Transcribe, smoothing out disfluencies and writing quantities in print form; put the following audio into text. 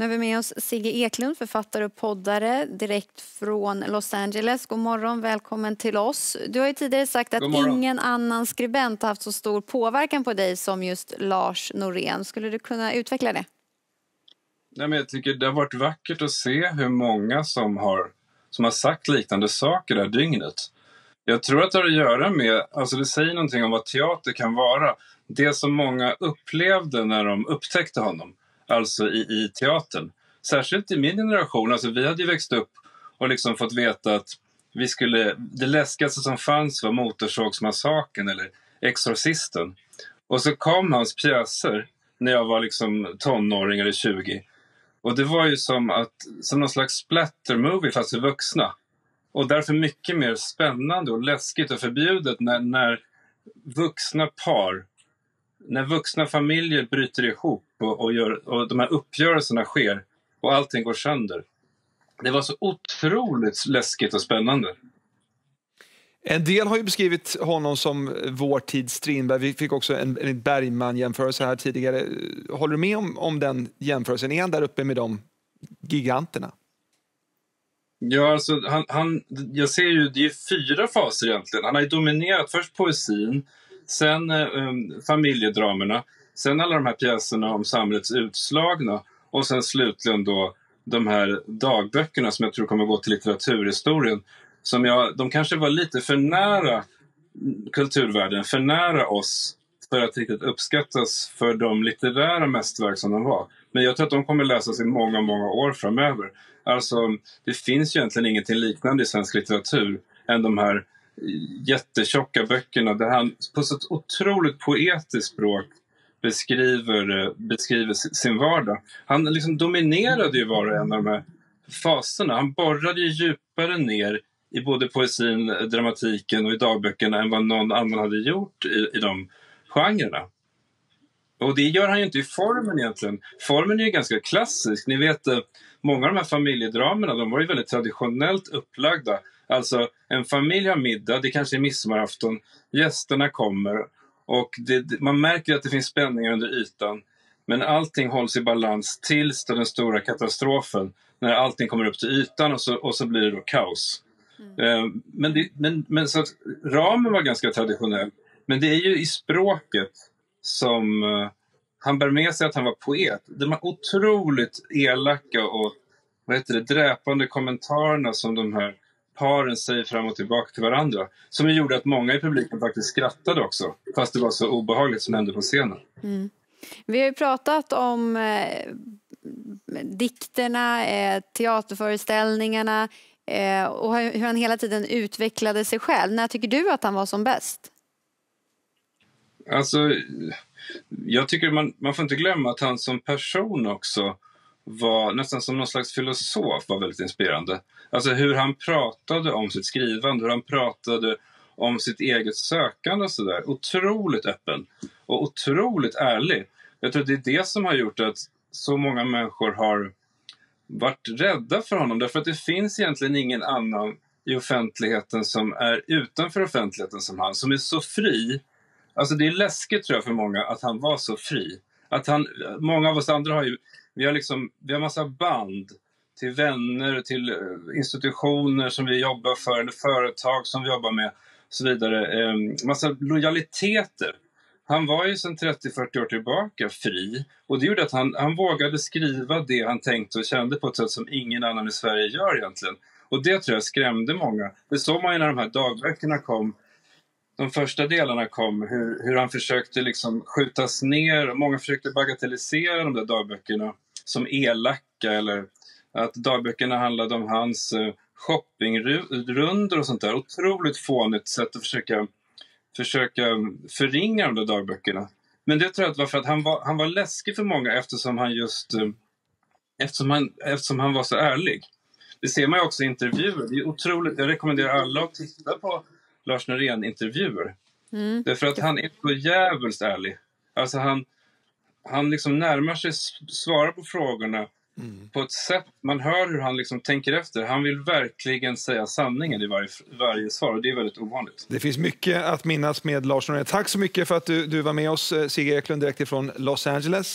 Nu har vi med oss Sigge Eklund, författare och poddare direkt från Los Angeles. God morgon, välkommen till oss. Du har ju tidigare sagt att ingen annan skribent har haft så stor påverkan på dig som just Lars Norén. Skulle du kunna utveckla det? Nej, men jag tycker det har varit vackert att se hur många som har sagt liknande saker det här dygnet. Jag tror att det har att göra med, alltså det säger någonting om vad teater kan vara. Det som många upplevde när de upptäckte honom, alltså i teatern. Särskilt i min generation, alltså vi hade ju växt upp och liksom fått veta att det läskigaste som fanns var Motorsågsmassakern eller Exorcisten. Och så kom hans pjäser när jag var liksom tonåring eller 20. Och det var ju som någon slags splattermovie fast för vuxna. Och därför mycket mer spännande och läskigt och förbjudet när vuxna familjer bryter ihop och de här uppgörelserna sker och allting går sönder. Det var så otroligt läskigt och spännande. En del har ju beskrivit honom som vår tids Strindberg. Vi fick också en Bergman-jämförelse här tidigare. Håller du med om den jämförelsen? Är han där uppe med de giganterna? Ja, alltså jag ser ju, det är 4 faser egentligen. Han har ju dominerat först poesin, sen familjedramerna, sen alla de här pjäserna om samhällets utslagna och sen slutligen då de här dagböckerna som jag tror kommer gå till litteraturhistorien. De kanske var lite för nära kulturvärlden, för nära oss för att riktigt uppskattas för de litterära mästerverk som de var. Men jag tror att de kommer läsas i många, många år framöver. Alltså, det finns ju egentligen ingenting liknande i svensk litteratur än de här jättetjocka böckerna där han på så ett otroligt poetiskt språk beskriver sin vardag. Han liksom dominerade ju var och en av de här faserna. Han borrade ju djupare ner i både poesin, dramatiken och i dagböckerna än vad någon annan hade gjort i de genrerna. Och det gör han ju inte i formen egentligen. Formen är ju ganska klassisk. Ni vet, många av de här familjedramerna, de var ju väldigt traditionellt upplagda. Alltså, en familj har middag, det kanske är midsommarafton, gästerna kommer och man märker att det finns spänningar under ytan. Men allting hålls i balans tills den stora katastrofen, när allting kommer upp till ytan och så blir det då kaos. Men så att ramen var ganska traditionell. Men det är ju i språket som han bär med sig att han var poet. De här otroligt elaka och dräpande kommentarerna som de här paren säger fram och tillbaka till varandra. Som gjorde att många i publiken faktiskt skrattade också. Fast det var så obehagligt som hände på scenen. Mm. Vi har ju pratat om dikterna, teaterföreställningarna och hur han hela tiden utvecklade sig själv. När tycker du att han var som bäst? Alltså, jag tycker man får inte glömma att han som person också var nästan som någon slags filosof, var väldigt inspirerande. Alltså hur han pratade om sitt skrivande, hur han pratade om sitt eget sökande och sådär. Otroligt öppen och otroligt ärlig. Jag tror det är det som har gjort att så många människor har varit rädda för honom. Därför att det finns egentligen ingen annan i offentligheten som är utanför offentligheten som han, som är så fri. Alltså det är läskigt tror jag för många att han var så fri. Många av oss andra vi har massa band till vänner, till institutioner som vi jobbar för eller företag som vi jobbar med och så vidare. Massa lojaliteter. Han var ju sedan 30-40 år tillbaka fri och det gjorde att han vågade skriva det han tänkte och kände på ett sätt som ingen annan i Sverige gör egentligen. Och det tror jag skrämde många. Det såg man ju när de här dagböckerna kom. De första delarna kom, hur han försökte liksom skjutas ner och många försökte bagatellisera de där dagböckerna som elaka eller att dagböckerna handlade om hans shoppingrundor och sånt där. Otroligt fånigt sätt att försöka förringa de där dagböckerna. Men det tror jag var för att han var läskig för många eftersom han var så ärlig. Det ser man ju också i intervjuer. Det är otroligt, jag rekommenderar alla att titta på Lars Norén-intervjuer. Därför att han är så jävligt ärlig. Alltså han liksom närmar sig, svarar på frågorna på ett sätt, man hör hur han liksom tänker efter. Han vill verkligen säga sanningen i varje svar och det är väldigt ovanligt. Det finns mycket att minnas med Lars Norén. Tack så mycket för att du var med oss, Sigge Eklund, direkt från Los Angeles.